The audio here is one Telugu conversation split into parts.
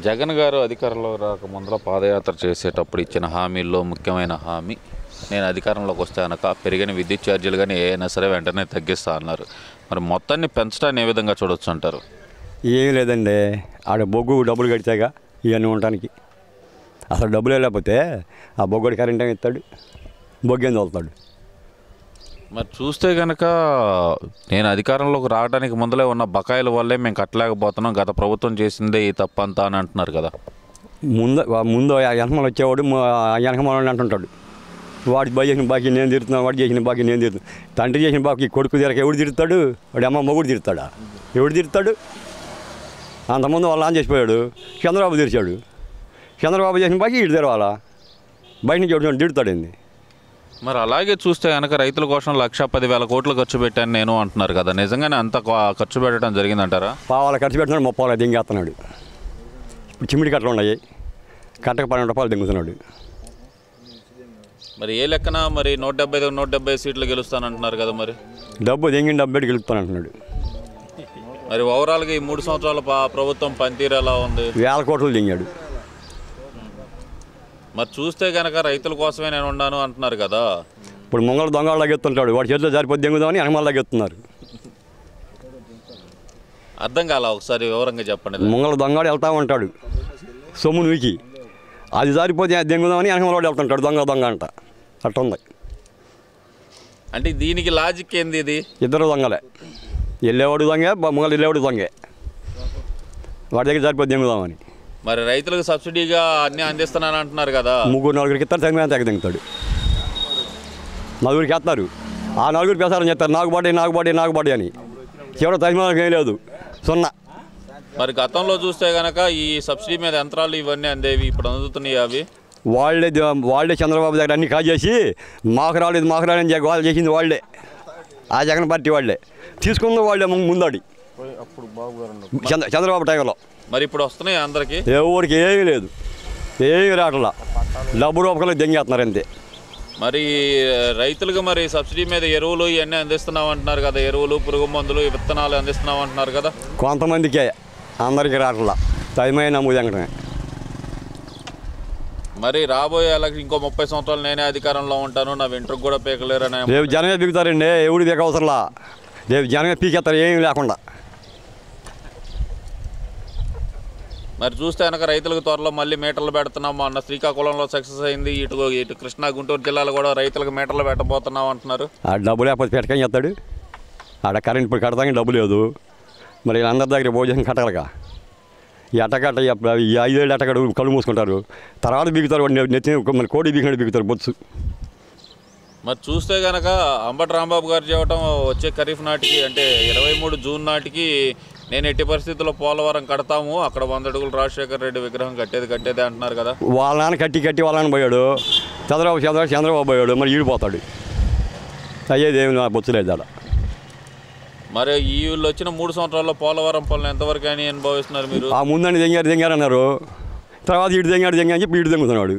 జగన్ గారు అధికారంలో రాకముందర పాదయాత్ర చేసేటప్పుడు ఇచ్చిన హామీల్లో ముఖ్యమైన హామీ, నేను అధికారంలోకి వస్తే కనుక పెరిగిన విద్యుత్ ఛార్జీలు కానీ ఏమైనా సరే వెంటనే తగ్గిస్తా అన్నారు. మరి మొత్తాన్ని పెంచడాన్ని ఏ విధంగా చూడొచ్చు అంటారు? ఏం లేదండి, ఆడ బొగ్గు డబ్బులు కడితేగా ఇవన్నీ ఉండటానికి. అసలు డబ్బులు లేకపోతే ఆ బొగ్గుడి కరెంట్ ఏమి ఇస్తాడు, బొగ్గేం తోలుతాడు. మరి చూస్తే కనుక నేను అధికారంలోకి రావడానికి ముందలే ఉన్న బకాయిల వల్లే మేము కట్టలేకపోతున్నాం, గత ప్రభుత్వం చేసిందే ఈ తప్పంతా అని అంటున్నారు కదా. ముందు వెనకమలు వచ్చేవాడు వెనకమలని అంటుంటాడు, వాడు చేసిన బాకీ నేను తిరుగుతున్నాను, వాడు చేసిన బాకీ నేను తిరుగుతున్నాను. తండ్రి చేసిన బాకీ కొడుకు తిరగక ఎవడు తిరుగుతాడు? వాడు అమ్మ మొగుడు తిరుగుతాడా? ఎవడు తిరుగుతాడు? అంతకుముందు వాళ్ళు ఆన్ చేసిపోయాడు, చంద్రబాబు తెరిచాడు. చంద్రబాబు చేసిన బాకీ ఇటు తెరవాలా, బయట నుంచి ఎవడు తిరుగుతాడండి. మరి అలాగే చూస్తే కనుక రైతుల కోసం 1,10,000 కోట్లు ఖర్చు పెట్టాను నేను అంటున్నారు కదా, నిజంగానే అంత ఖర్చు పెట్టడం జరిగిందంటారా? పావాల ఖర్చు పెట్టినాడు, 30 దింగేస్తున్నాడు. ఇప్పుడు చిమిడి కట్టలు ఉన్నాయి, కట్టకు 12 రూపాయలు దింగుతున్నాడు. మరి ఏ లెక్కన మరి 170 సీట్లు గెలుస్తానంటున్నారు కదా, మరి డబ్బు దింగిన డబ్బు గెలుపుతానంటున్నాడు. మరి ఓవరాల్గా ఈ 3 సంవత్సరాల ప్రభుత్వం పనితీరు ఎలా ఉంది? 1000 కోట్లు దింగాడు. మరి చూస్తే కనుక రైతుల కోసమే నేను ఉన్నాను అంటున్నారు కదా. ఇప్పుడు ముంగళ దొంగలు తగ్గుతుంటాడు, వాడి చేతిలో సరిపోతే దింగుదామని వెనకమాల తగ్గుతున్నారు. అర్థం కాల, ఒకసారి వివరంగా చెప్పండి. ముంగళ దొంగడు వెళ్తా ఉంటాడు సొమ్ము నువ్వుకి, అది సరిపోతే దింగుదామని వెనకమాల వెళ్తుంటాడు, దొంగ అంట. అట్ట ఉంది. అంటే దీనికి లాజిక్ ఏంది? ఇది ఇద్దరు దొంగలే, వెళ్ళేవాడు దొంగే, ముంగళ వెళ్ళేవాడు దొంగే. వాడి దగ్గర సరిపోతే దింగుదామని. మరి రైతులకు సబ్సిడీగా అన్నీ అందిస్తున్నాను అంటున్నారు కదా. 3-4 ఇస్తారు, తగిన తెగ దింగుతాడు. 4 వేస్తారు, ఆ 4 ప్రసారం చేస్తారు, నాకు బాడీ అని. చివరి తగిన ఏం లేదు, 0. మరి గతంలో చూస్తే కనుక ఈ సబ్సిడీ మీద యంత్రాలు ఇవన్నీ అందేవి, ఇప్పుడు అందుతున్నాయి అవి. వాళ్ళే చంద్రబాబు దగ్గర అన్ని కాజేసి మాకు రాలేదు అని వాళ్ళు చేసింది వాళ్ళే, ఆ జగన్ పార్టీ వాళ్ళే తీసుకుంది, వాళ్ళే ముందాడి చంద్రబాబు టైంలో. మరి ఇప్పుడు వస్తున్నాయి అందరికీ? ఎవరికి ఏమీ లేదు, ఏమీ రావట్లా, డబ్బు రూపకంలో దెంగేస్తున్నారు అంతే. మరి రైతులకు మరి సబ్సిడీ మీద ఎరువులు ఇవన్నీ అందిస్తున్నాం అంటున్నారు కదా, ఎరువులు, పురుగు మందులు, విత్తనాలు అందిస్తున్నాం అంటున్నారు కదా. కొంతమందికే, అందరికీ రావట్లా, తగిన నమ్ముదెంగటమే. మరి రాబోయే ఇంకో 30 సంవత్సరాలు నేనే అధికారంలో ఉంటాను, నా వెంట్రుకు కూడా పీకలేరని రేపు జనమే పీకుతారండి, ఎవడు పీక అవసరంలా, రేపు జనమే పీకేస్తారు ఏమీ లేకుండా. మరి చూస్తే కనుక రైతులకు త్వరలో మళ్ళీ మీటర్లు పెడుతున్నాము అన్న, శ్రీకాకుళంలో సక్సెస్ అయింది, ఇటు కృష్ణా గుంటూరు జిల్లాలో కూడా రైతులకు మీటర్లు పెట్టబోతున్నాం అంటున్నారు. ఆ డబ్బు లేకపోతే పెట్టకని చెప్తాడు, ఆడ కరెంట్ ఇప్పుడు కడతానికి డబ్బు లేదు, మరి అందరి దగ్గర భోజనం కట్టాలిగా. ఈ అట్టకట్ట ఈ 5 ఏళ్ళు అట్టకట్ట కళ్ళు మూసుకుంటారు, తర్వాత బిగుతారు, నెత్తి మన కోడి బిగినట్టు బిగుతారు బొత్సు. మరి చూస్తే కనుక అంబటి రాంబాబు గారు చెప్పడం వచ్చే ఖరీఫ్ నాటికి, అంటే 23 జూన్ నాటికి నేను ఎట్టి పరిస్థితుల్లో పోలవరం కడతాము, అక్కడ 100 అడుగులు రాజశేఖర రెడ్డి విగ్రహం కట్టేదే అంటున్నారు కదా. వాళ్ళ నాన్న కట్టి వాళ్ళ నాన్న పోయాడు, చంద్రబాబు పోయాడు, మరి ఈడిపోతాడు. అయ్యేదేమి బొత్తులేదు అలా. మరి ఈ వీళ్ళు వచ్చిన 3 సంవత్సరాల్లో పోలవరం పనులు ఎంతవరకు అని అనుభవిస్తున్నారు మీరు? ఆ ముందని దెంగారు అన్నారు, తర్వాత ఇటు దెంగాడు అని చెప్పి ఇటు దెంగుతున్నాడు.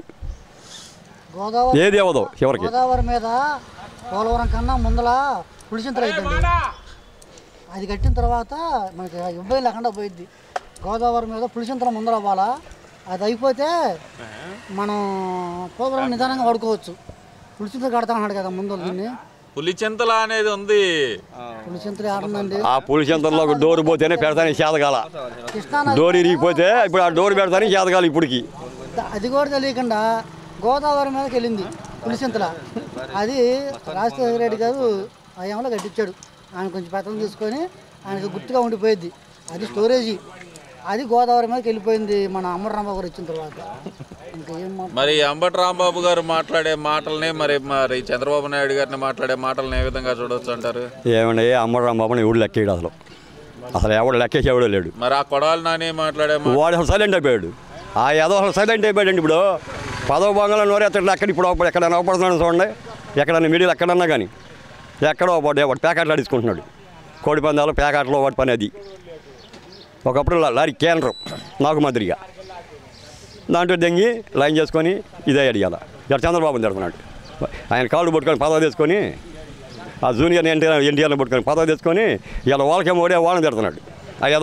ఏది అవ్వదు చివరికి. గోదావరి మీద పోలవరం కన్నా ముందల పులిచింతలు అవుతుంది, అది కట్టిన తర్వాత మనకి ఇబ్బంది లేకుండా పోయిద్ది. గోదావరి మీద పులిచింతల ముందర అవ్వాలా, అది అయిపోతే మనం పోలవరం నిదానంగా వాడుకోవచ్చు. పులిచింతలు కడతా అన్నాడు కదా ముందు, దీన్ని పులిచింతల అనేది ఉంది. పులిచింతలు ఆడుందండి, ఆ పులిచింతల్లో ఒక డోర్ పోతేనే పెడతాను చేతగాల, డోర్ ఇరిగిపోతే ఇప్పుడు ఆ డోర్ పెడతాను చేతగాలి. ఇప్పటికి అది కూడా తెలియకుండా గోదావరి మీదకి వెళ్ళింది పులిచింతల, అది రాజశేఖర రెడ్డి గారు హయాంలో కట్టించాడు. ఆయన కొంచెం పెత్తనం తీసుకొని ఆయనకు గుర్తుగా ఉండిపోయింది, అది స్టోరేజీ. అది గోదావరి మీదకి వెళ్ళిపోయింది మన అంబటి రాంబాబు గారు వచ్చిన తర్వాత. మరి అంబటి రాంబాబు గారు మాట్లాడే మాటల్ని మరి చంద్రబాబు నాయుడు గారిని మాట్లాడే మాటలను ఏ విధంగా చూడవచ్చు అంటారు? ఏమండి, అంబటి రాంబాబుని ఎవడు లెక్కేయడు, అసలు ఎవడు లెక్కేసి ఎవడో లేడు. మరి ఆ కొడాలి నాని మాట్లాడే వాడు అసలు సైలెంట్ అయిపోయాడు, ఆ ఏదో అసలు సైలెంట్ అయిపోయాడండి. ఇప్పుడు పదవ భాగంలో నోరెత్తట్లు అక్కడ ఇప్పుడు ఎక్కడైనా అవపడుతున్నాడు చూడండి, ఎక్కడన్నా మీడియాలు ఎక్కడన్నా కానీ ఎక్కడో వాడు ప్యాకెట్లు ఆడించుకుంటున్నాడు, కోడి పందాలు ప్యాకెట్లో వాడి పని అది. ఒకప్పుడు లారీ కేంద్రం నాకు మాదిరిగా దాంట్లో దెంగి లైన్ చేసుకొని ఇదే అడిగాల. ఇక్కడ చంద్రబాబుని తిడుతున్నాడు, ఆయన కాళ్ళు పట్టుకొని పదవి తీసుకొని, ఆ జూనియర్ ఎన్టీఆర్ని పట్టుకొని పదవి తీసుకొని ఇలా వాళ్ళకేమో ఓడే వాళ్ళని తిడుతున్నాడు. ఆ ఎదవ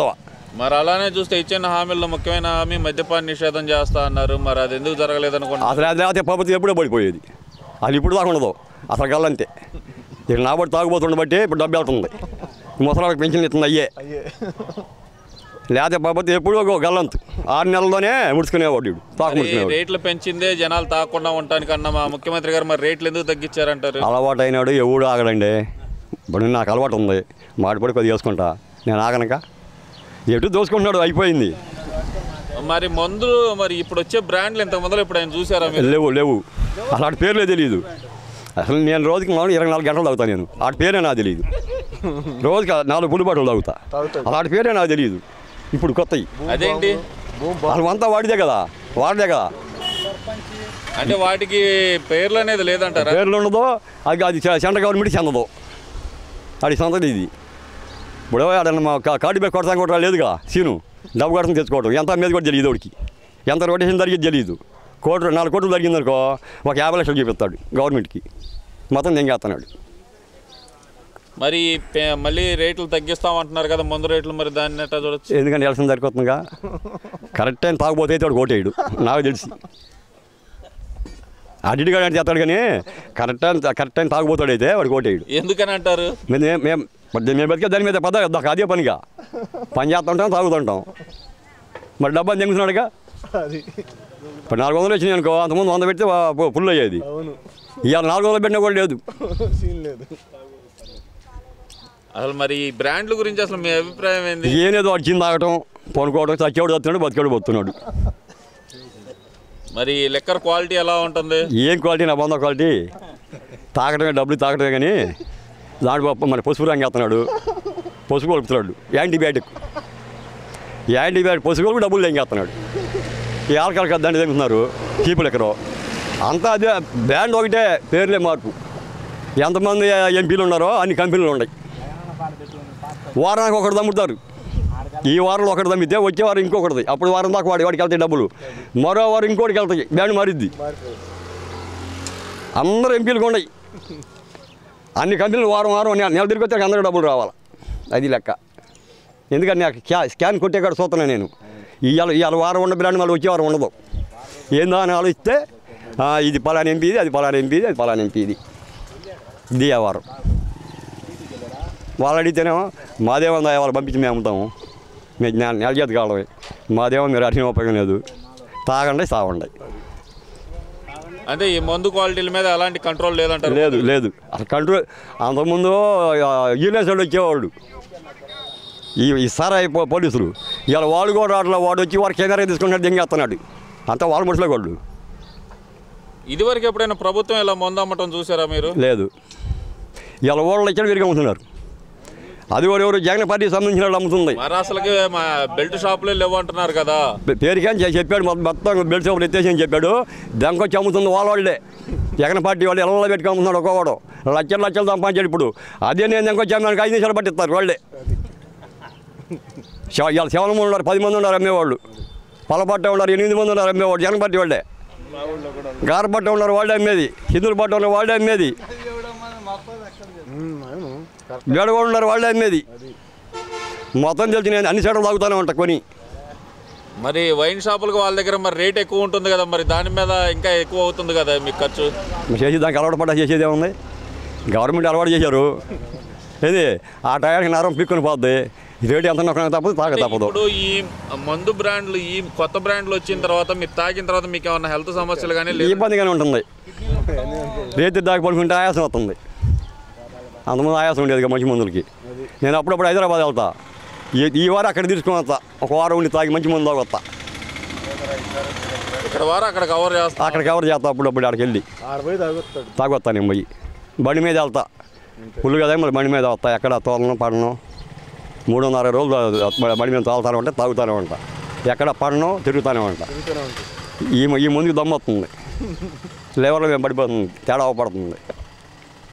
మరి అలానే చూస్తే ఇచ్చిన హామీల్లో ముఖ్యమైన హామీ మద్యపాన నిషేధం చేస్తా అన్నారు. మరి అది ఎందుకు జరగలేదనుకోండి. అసలు అది లేకపోతే ప్రభుత్వం ఎప్పుడో పడిపోయేది. అది ఇప్పుడు దాకా ఉండదు అసలు గల్లంతే. ఇక నాబట్టి తాగుబోతుండ బట్టి ఇప్పుడు డబ్బు వెళ్తుంది. ముసలాళ్ళకి పెన్షన్ ఇస్తుంది అయ్యే. లేకపోతే ప్రభుత్వం ఎప్పుడో గల్లంతు 6 నెలల్లోనే ముడుచుకునేవాడు తాకు. రేట్లు పెంచిందే జనాలు తాగకుండా ఉండటానికన్నా మా ముఖ్యమంత్రి గారు మరి రేట్లు ఎందుకు తగ్గించారంటారు? అలవాటు అయినాడు ఎవడు ఆగడండి. ఇప్పుడు నాకు అలవాటు ఉంది, మాటిపడి కొద్దిగా వేసుకుంటా, నేను ఆగనక ఎటు దోసుకుంటున్నాడు అయిపోయింది. మరి మందులు మరి ఇప్పుడు వచ్చే బ్రాండ్లు ఇంత మందులు ఇప్పుడు ఆయన చూసారా? లేవు అలాంటి పేర్లే తెలియదు. అసలు నేను రోజుకి 24 గంటలు తాగుతాను. నేను వాటి పేరే నాకు తెలియదు. రోజుకి 4 పుల్లి బాటలు తాగుతా. అలాంటి పేరే నాకు తెలియదు. ఇప్పుడు కొత్తవి అదేంటి వాళ్ళంతా వాడిదే కదా. అంటే వాటికి పేర్లు అనేది లేదంటారా? పేర్లు ఉండదు. అది సెంట్రల్ గవర్నమెంట్ చెందదు. అది సొంతది ఇది. ఇప్పుడు మా కార్డు మీద కొడతాం కూడా లేదుగా సీను. డబ్బు కొడతాం తెచ్చుకోవడం ఎంత మీద కూడా తెలియదు. వాడికి ఎంత రొటేషన్ జరిగేది తెలియదు. 4 కోట్లు జరిగిందనుకో ఒక 50 లక్షలు చూపిస్తాడు గవర్నమెంట్కి. మొత్తం తెంగేస్తున్నాడు. మరి మళ్ళీ రేట్లు తగ్గిస్తామంటున్నారు కదా మందు రేట్లు, మరి దాన్ని ఎట్లా చూడొచ్చు? ఎందుకంటే ఎలక్షన్ సరిపోతుందిగా. కరెక్ట్ టైం తాగుపోతే అయితే వాడు ఓటేయడు నాకు తెలిసి. అడిగాడు అంటే చేస్తాడు కానీ కరెక్ట్ టైం తాగుపోతాడు అయితే వాడికి ఓటేయడు. ఎందుకని అంటారు? మేము బతికే దాని మీద అదే పనిగా పని చేస్తుంటాం, తాగుతుంటాం. మరి డబ్బా తెంగుతున్నాడుగా. ఇప్పుడు 400 వచ్చినాయి అనుకో, అంతకుముందు 100 పెడితే ఫుల్ అయ్యేది. ఇవాళ 400 పెట్టినా కూడా లేదు. అసలు మరి ఈ బ్రాండ్ల గురించి అసలు మీ అభిప్రాయం ఏంది? ఏనేదో వాడు చిన్న తాగటం, పనుకోవడం, చచ్చేవాడు వస్తున్నాడు, బతికేవాడు పోతున్నాడు. మరి లెక్కర్ క్వాలిటీ ఎలా ఉంటుంది? ఏం క్వాలిటీ? నా బంద క్వాలిటీ. తాగటమే డబ్బులు తాగటమే కానీ దాంట్లో మరి పసుపు రంగు వేస్తున్నాడు, పసుపు కలుపుతున్నాడు. యాంటీబయాటిక్ పసుపు డబ్బులు తెంగేస్తున్నాడు. ఈ ఆల్కహాల్ దాన్ని తెంగుతున్నారు చీపు లెక్కరు అంతా. అదే బ్రాండ్ ఒకటే, పేర్లే మార్పు. ఎంతమంది ఎంపీలు ఉన్నారో అన్ని కంపెనీలు ఉన్నాయి. వారానికి ఒకటి దమ్ముతారు. ఈ వారంలో ఒకటి దమ్మితే వచ్చే వారం ఇంకొకటిది. అప్పుడు వారం దాకా వాడికి వెళ్తాయి డబ్బులు. మరో వారం ఇంకోటికి వెళ్తాయి. బ్రాండ్ మారిద్ది. అందరూ ఎంపీలుగా ఉన్నాయి. అన్ని కంపెనీలు వారం నెల తిరిగి వచ్చాక అందరికీ డబ్బులు రావాలి. అది లెక్క. ఎందుకంటే నాకు స్కాన్ కొట్టే కాడ చూస్తున్నాను నేను. ఇవాళ వారం ఉన్న బ్రాండ్ మళ్ళీ వచ్చే వారం ఉండదు. ఏందో అని ఆలోచిస్తే ఇది పలానా ఎంపీది, అది పలానా ఎంపీది, అది పలానా ఎంపీది. ఇది ఆ వారం వాళ్ళు అడిగితేనేమో మాదేమో వాళ్ళు పంపించి మేము అమ్ముతాము, మేము నెల చేతి కావడమే. మాదేమో మీరు అడిగిన ఉపయోగం లేదు, తాగండి సావండి. అంటే ఈ మందు క్వాలిటీల మీద ఎలాంటి కంట్రోల్ లేదంటారు? లేదు అసలు కంట్రోల్. అంతకుముందు యూనియన్స్ వాళ్ళు వచ్చేవాళ్ళు, ఈ సారాయి పోలీసులు. ఇవాళ వాడు కూడా అట్లా వాడు వచ్చి వాడు కెమెరా తీసుకున్నాడు, దెంగేస్తున్నాడు. అంతా వాళ్ళ మనుషులే వాళ్ళు. ఇదివరకు ఎప్పుడైనా ప్రభుత్వం ఇలా మందు అమ్మటం చూసారా మీరు? లేదు. ఇవాళ వాళ్ళు ఇచ్చిన విరిగా అమ్ముతున్నారు. అది కూడా ఎవరు జగన్ పార్టీకి సంబంధించిన వాళ్ళు అమ్ముతుంది. మరి అసలుకి మా బెల్ట్ షాపులు లేవు అంటున్నారు కదా. పేరుకేం చెప్పాడు, మొత్తం బెల్ట్ షాపులు ఎత్తేసి అని చెప్పాడు. దెంకొచ్చి అమ్ముతుంది వాళ్ళే. జగన్ పార్టీ వాళ్ళు ఎలా పెట్టుకు అమ్ముతున్నాడు. ఒక్కోవాడు లక్షలు సంపాదించాడు. ఇప్పుడు అదే నేను దెంకొచ్చి అమ్మానికి 5 నిమిషాలు పట్టిస్తారు వాళ్ళే. ఇవాళ 7 మంది ఉన్నారు, 10 మంది ఉన్నారు అమ్మేవాళ్ళు. పొలపట్ట ఉన్నారు, 8 మంది ఉన్నారు అమ్మేవాళ్ళు. జగన్ పార్టీ వాళ్ళే. గారపట్ట ఉన్నారు వాళ్ళే అమ్మేది. హిందువుల పట్ట ఉన్నారు వాళ్ళే అమ్మేది. గడగోడు ఉన్నారు వాళ్ళే అమ్మేది. మొత్తం తెలిసి నేను అన్ని సైడ్లు తాగుతానే ఉంటా కొని. మరి వైన్ షాపులకు వాళ్ళ దగ్గర మరి రేట్ ఎక్కువ ఉంటుంది కదా, మరి దాని మీద ఇంకా ఎక్కువ అవుతుంది కదా మీకు ఖర్చు. చేసి దానికి అలవాటు పడ్డా చేసేది ఏముంది? గవర్నమెంట్ అలవాటు చేశారు. ఏది ఆ టయానికి నరం పిక్కుని పోద్ది. రేటు ఎంత తప్పదు, తప్పదు. ఇప్పుడు ఈ మందు బ్రాండ్లు, ఈ కొత్త బ్రాండ్లు వచ్చిన తర్వాత మీరు తాగిన తర్వాత మీకు ఏమన్నా హెల్త్ సమస్యలు కానీ ఇబ్బందిగానే ఉంటుంది. రేతి దాకా పడుకుంటే ఆయాసం వస్తుంది. అంతమంది ఆయాసం ఉండేది మంచి మందులకి. నేను అప్పుడప్పుడు హైదరాబాద్ వెళ్తా. ఈ వారం అక్కడ తీసుకుని వస్తా. ఒక వారం ఉండి తాగి మంచి మందు తాగొస్తా. ఇక్కడ వారం అక్కడ కవర్ చేస్తా. అప్పుడప్పుడు అక్కడికి వెళ్ళి తాగొస్తా. నేను పోయి బండి మీద వెళ్తా. ఫుల్ కదా మళ్ళీ బండి మీద వస్తా. ఎక్కడ తోలను పడను. 360 రోజులు బండి మీద తోలుతానే ఉంటా, తాగుతూనే ఉంటా. ఎక్కడ పడను, తిరుగుతూనే ఉంటా. ఈ ముందుకు దమ్ము వస్తుంది. లేవర్లో మేము పడిపోతుంది, తేడా అవపడుతుంది.